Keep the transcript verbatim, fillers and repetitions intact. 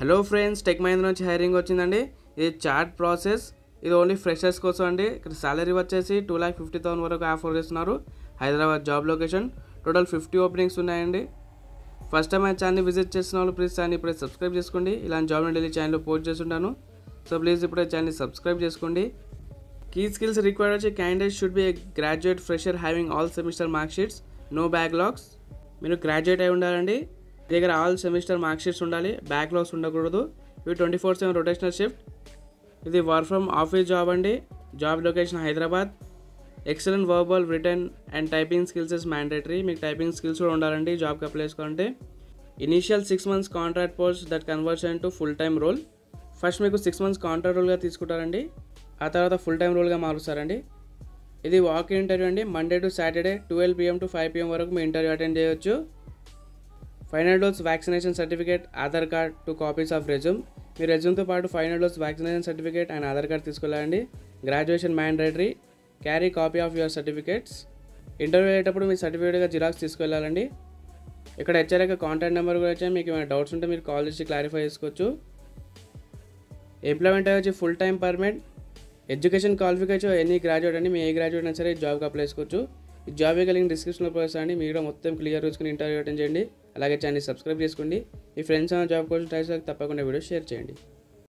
Hello friends, tech Mahindra నుంచి hiring వచ్చిందండి. ఇది చాట్ ప్రాసెస్. ఇది ఓన్లీ ఫ్రెషర్స్ కోసం అండి. ఇక్కడ సాలరీ వచ్చేసి టూ ల్యాక్ ఫిఫ్టీ థౌసండ్ వరకు ఆఫర్ చేస్తున్నారు. Hyderabad job location. Total fifty openings ఉన్నాయండి. ఫస్ట్ టైం ఆ ఛానల్ని విజిట్ చేసిన వాళ్ళు ప్లీజ్ ఛానల్ ఇప్పుడే సబ్స్క్రైబ్ చేసుకోండి. ఇలాంటి జాబ్ నేను డైలీ ఛానల్లో పోస్ట్ చేస్తుంటాను. సో ప్లీజ్ ఇప్పుడే ఛానల్ని సబ్స్క్రైబ్ చేసుకోండి. కీ స్కిల్స్ రిక్వైర్డ్ వచ్చి candidate should be a graduate fresher having all semester mark sheets, no backlogs. మీరు గ్రాడ్యుయేట్ అయి ఉండాలండి. మీ దగ్గర ఆల్ సెమిస్టర్ మార్క్ షీట్స్ ఉండాలి, బ్యాక్లాగ్స్ ఉండకూడదు. ఇవి twenty four seven rotational shift. ఇది వర్క్ ఫ్రమ్ ఆఫీస్ జాబ్ అండి. Job location Hyderabad. Excellent verbal, written and typing skills is mandatory. మీకు టైపింగ్ స్కిల్స్ కూడా ఉండాలండి జాబ్కి అప్లై చేసుకోవాలంటే. Initial six months contract post that conversion to full time role. First మీకు six months contract రోల్గా తీసుకుంటారండి, ఆ తర్వాత ఫుల్ టైమ్ రోల్గా మారుస్తారండి. ఇది వాక్ ఇంటర్వ్యూ అండి. Monday to Saturday twelve PM to five PM వరకు మీ ఇంటర్వ్యూ అటెండ్ చేయొచ్చు. Final dose vaccination certificate, Aadhaar card, two copies of resume. మీ రెజ్యూమ్తో పాటు final dose vaccination certificate and Aadhaar card తీసుకెళ్ళండి. Graduation mandatory. Carry copy of your certificates. Interview అయ్యేటప్పుడు మీ సర్టిఫికేట్గా xerox తీసుకెళ్ళాలండి. ఇక్కడ హెచ్ఆర్ఏ కాంటాక్ట్ నెంబర్ కూడా వచ్చి మీకు ఏమైనా డౌట్స్ ఉంటే మీరు కాల్ చేసి క్లారిఫై చేసుకోవచ్చు. ఎంప్లాయ్మెంట్ వచ్చి full time permanent. Education qualification any graduate అండి. మీ ఏ గ్రాడ్యుయేట్ అయినా సరే జాబ్కి అప్లై చేసుకోవచ్చు. ఈ జాబ్ కలిగిన డిస్క్రిప్షన్లో పోస్ట్ అండి. మీరు కూడా మొత్తం క్లియర్ చూసుకుని ఇంటర్వ్యూ అటెండ్ చేయండి. అలాగే ఛానల్ సబ్స్క్రైబ్ చేసుకోండి. మీ ఫ్రెండ్స్ జాబ్ కోసం ట్రై చేస్తే తప్పకుండా వీడియో షేర్ చేయండి.